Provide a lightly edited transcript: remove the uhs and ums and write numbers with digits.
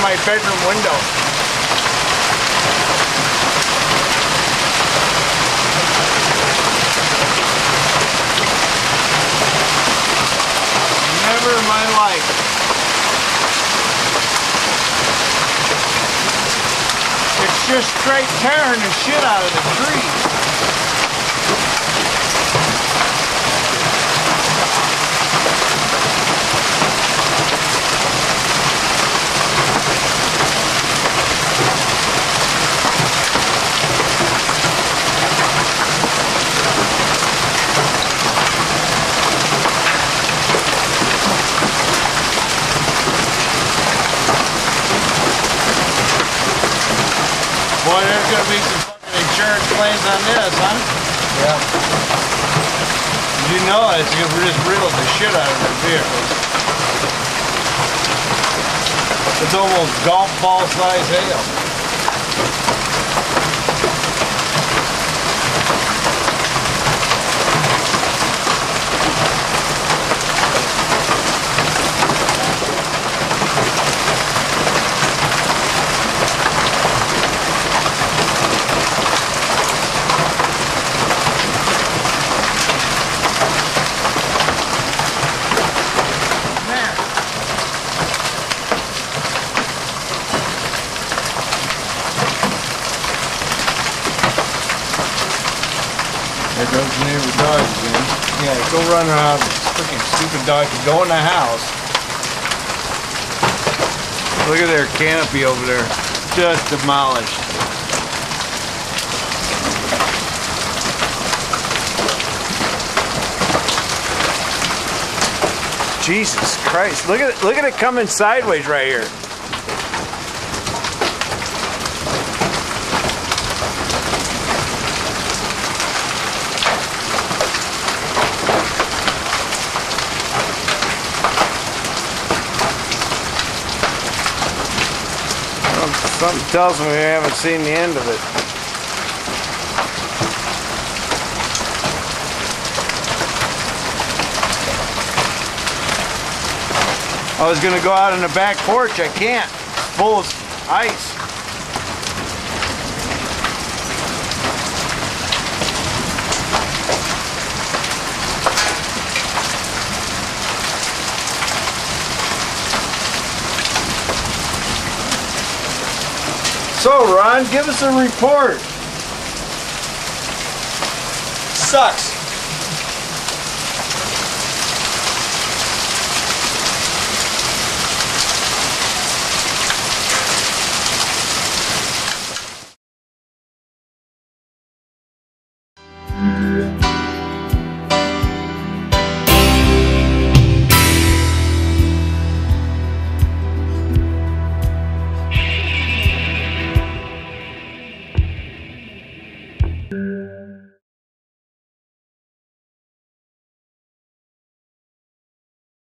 my bedroom window. Never in my life. It's just straight tearing the shit out of the trees. Boy, there's gonna be some fucking insurance claims on this, huh? Yeah. You know it's just riddled the shit out of the vehicles. It's almost golf ball size hail. There goes the neighbor dog again. Yeah, go run around this freaking stupid dog. Go in the house. Look at their canopy over there. Just demolished. Jesus Christ. Look at it coming sideways right here. Something tells me we haven't seen the end of it. I was gonna go out on the back porch. I can't. It's full of ice. So, Ron, give us a report. Sucks.